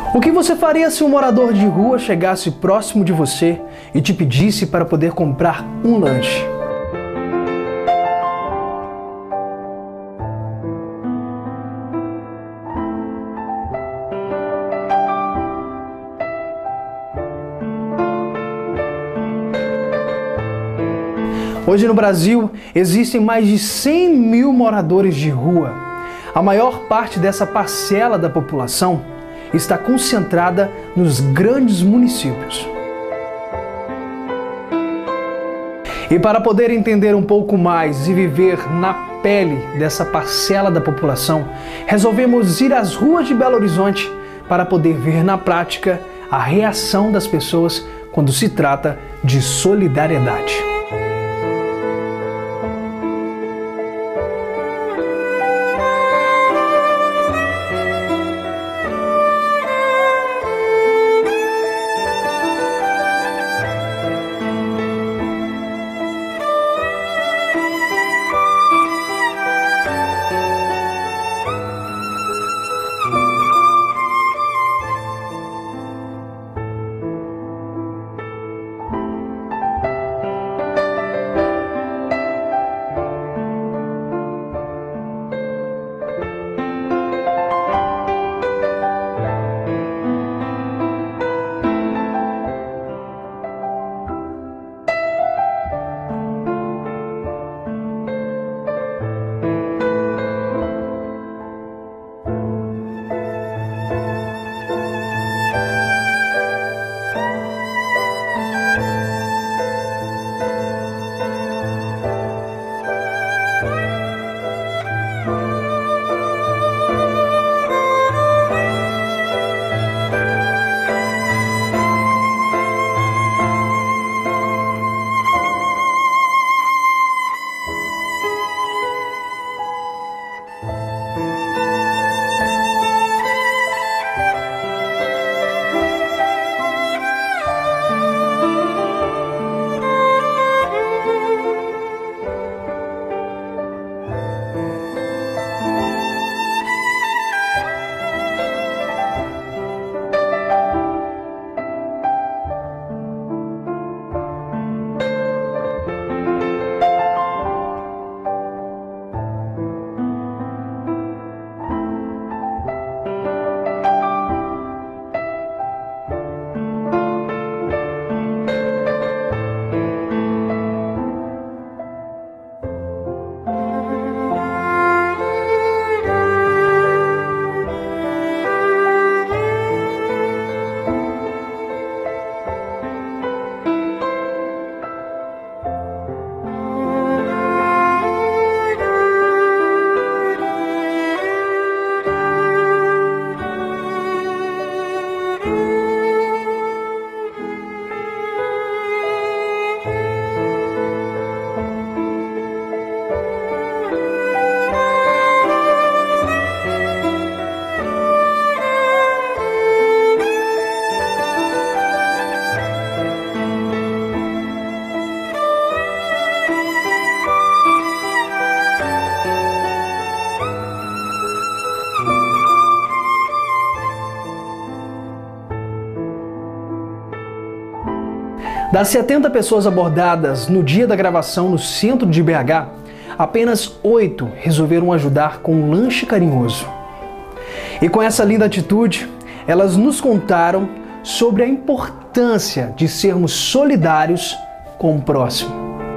O que você faria se um morador de rua chegasse próximo de você e te pedisse para poder comprar um lanche? Hoje no Brasil existem mais de 100 mil moradores de rua. A maior parte dessa parcela da população está concentrada nos grandes municípios. E para poder entender um pouco mais e viver na pele dessa parcela da população, resolvemos ir às ruas de Belo Horizonte para poder ver na prática a reação das pessoas quando se trata de solidariedade. Das 70 pessoas abordadas no dia da gravação no centro de BH, apenas 8 resolveram ajudar com um lanche carinhoso. E com essa linda atitude, elas nos contaram sobre a importância de sermos solidários com o próximo.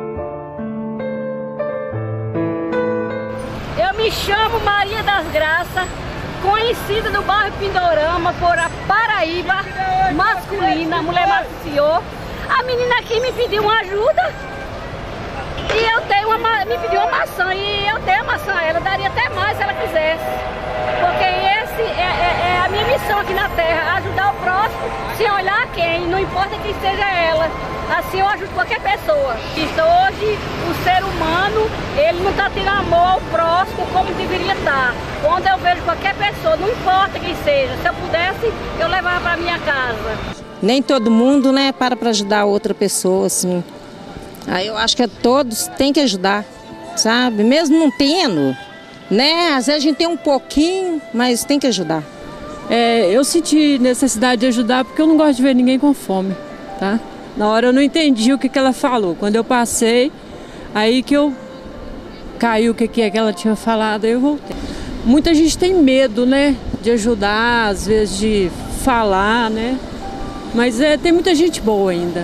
Eu me chamo Maria das Graças, conhecida no bairro Pindorama por a Paraíba masculina, mulher maciou. A menina aqui me pediu uma ajuda e eu tenho me pediu uma maçã e eu tenho a maçã. Ela daria até mais se ela quisesse, porque esse é a minha missão aqui na Terra, ajudar o próximo sem olhar a quem, não importa quem seja ela. Assim eu ajudo qualquer pessoa. Hoje o ser humano, ele não está tendo amor ao próximo como deveria estar. Quando eu vejo qualquer pessoa, não importa quem seja, se eu pudesse, eu levava para minha casa. Nem todo mundo, né, para ajudar outra pessoa, assim. Aí eu acho que todos têm que ajudar, sabe? Mesmo não tendo, né? Às vezes a gente tem um pouquinho, mas tem que ajudar. Eu senti necessidade de ajudar porque eu não gosto de ver ninguém com fome, tá? Na hora eu não entendi o que ela falou. Quando eu passei, aí que eu caiu o que ela tinha falado, aí eu voltei. Muita gente tem medo, né, de ajudar, às vezes de falar, né? Mas tem muita gente boa ainda.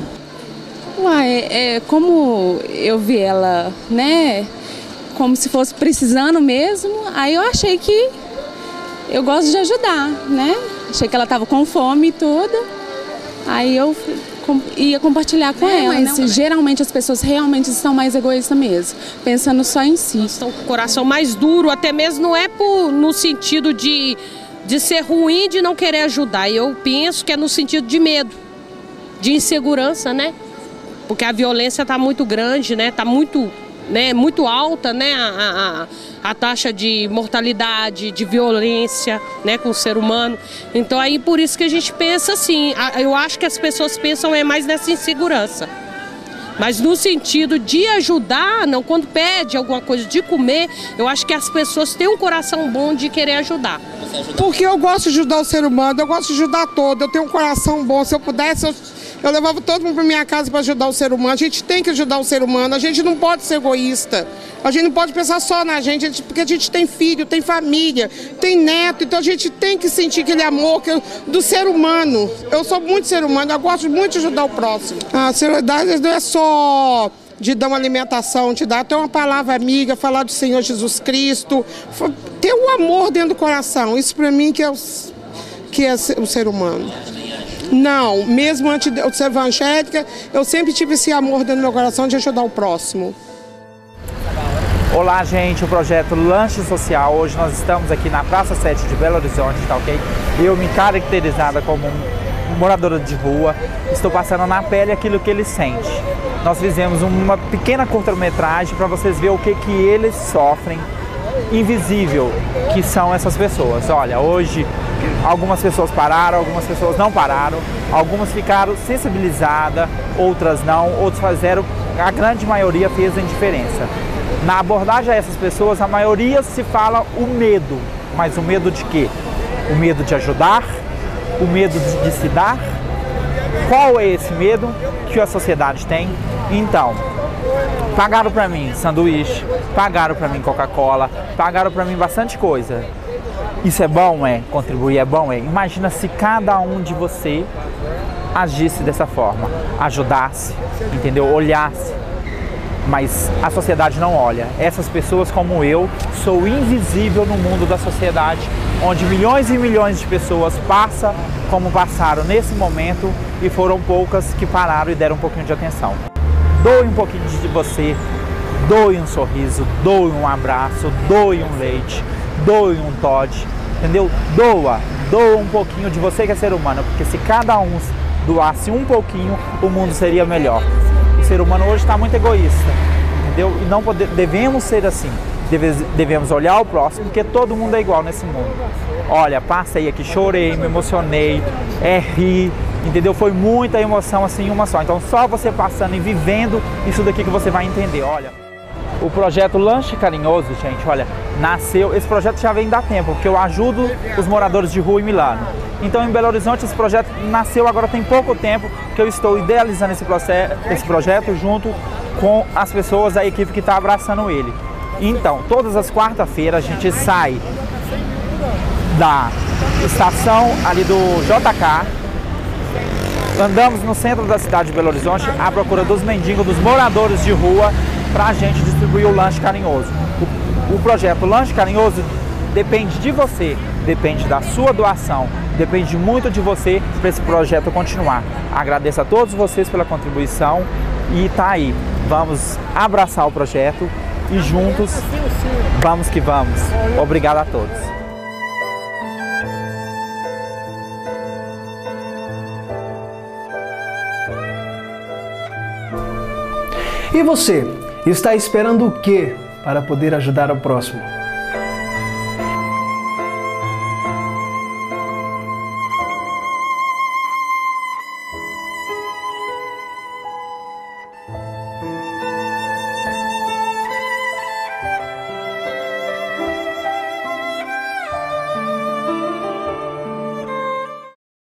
Como eu vi ela, né, como se fosse precisando mesmo, aí eu achei que eu gosto de ajudar, né? Achei que ela estava com fome toda, aí eu ia compartilhar com ela. Mas geralmente as pessoas realmente estão mais egoístas mesmo, pensando só em si. Estão com o coração mais duro, até mesmo não é no sentido de ser ruim, de não querer ajudar. Eu penso que é no sentido de medo, de insegurança, né? Porque a violência está muito grande, né? Está muito alta, né? A taxa de mortalidade, de violência, né, com o ser humano. Então aí por isso que a gente pensa assim, eu acho que as pessoas pensam mais nessa insegurança. Mas no sentido de ajudar, não, quando pede alguma coisa de comer, eu acho que as pessoas têm um coração bom de querer ajudar. Porque eu gosto de ajudar o ser humano, eu gosto de ajudar todo, eu tenho um coração bom. Se eu pudesse, eu levava todo mundo para minha casa para ajudar o ser humano. A gente tem que ajudar o ser humano, a gente não pode ser egoísta. A gente não pode pensar só na gente, porque a gente tem filho, tem família, tem neto, então a gente tem que sentir aquele amor do ser humano. Eu sou muito ser humano, eu gosto muito de ajudar o próximo. A solidariedade não é só de dar uma alimentação, te dar até uma palavra amiga, falar do Senhor Jesus Cristo, ter o amor dentro do coração. Isso para mim que é o ser humano. Não, mesmo antes de eu ser evangélica, eu sempre tive esse amor dentro do meu coração de ajudar o próximo. Olá, gente, o projeto Lanche Social. Hoje nós estamos aqui na Praça 7 de Belo Horizonte, tá ok? Eu me caracterizada como moradora de rua, estou passando na pele aquilo que ele sente. Nós fizemos uma pequena curta-metragem para vocês verem o que eles sofrem, invisível que são essas pessoas. Olha, hoje algumas pessoas pararam, algumas pessoas não pararam, algumas ficaram sensibilizadas, outras não, outras fizeram, a grande maioria fez a indiferença. Na abordagem a essas pessoas, a maioria se fala o medo, mas o medo de quê? O medo de ajudar, o medo de se dar. Qual é esse medo que a sociedade tem? Então, pagaram para mim sanduíche, pagaram para mim Coca-Cola, pagaram para mim bastante coisa. Isso é bom, contribuir é bom, Imagina se cada um de você agisse dessa forma, ajudasse, entendeu? Olhasse. Mas a sociedade não olha. Essas pessoas como eu, sou invisível no mundo da sociedade, onde milhões e milhões de pessoas passam como passaram nesse momento e foram poucas que pararam e deram um pouquinho de atenção. Doe um pouquinho de você, doe um sorriso, doe um abraço, doe um leite, doe um Todd, entendeu? Doa um pouquinho de você que é ser humano, porque se cada um doasse um pouquinho, o mundo seria melhor. O ser humano hoje está muito egoísta, entendeu? E não devemos ser assim. Devemos olhar o próximo, porque todo mundo é igual nesse mundo. Olha, passei aqui, chorei, me emocionei, ri, entendeu? Foi muita emoção assim, uma só. Então só você passando e vivendo isso daqui que você vai entender. Olha, o projeto Lanche Carinhoso, gente, olha, nasceu, esse projeto já vem da tempo, porque eu ajudo os moradores de rua em Milano. Então em Belo Horizonte esse projeto nasceu agora tem pouco tempo que eu estou idealizando esse projeto junto com as pessoas da equipe que está abraçando ele. Então, todas as quarta-feiras a gente sai da estação ali do JK, andamos no centro da cidade de Belo Horizonte à procura dos mendigos, dos moradores de rua, para a gente distribuir o lanche carinhoso. O projeto Lanche Carinhoso depende de você, depende da sua doação, depende muito de você para esse projeto continuar. Agradeço a todos vocês pela contribuição e tá aí, vamos abraçar o projeto e juntos vamos que vamos. Obrigado a todos. E você, está esperando o quê para poder ajudar o próximo?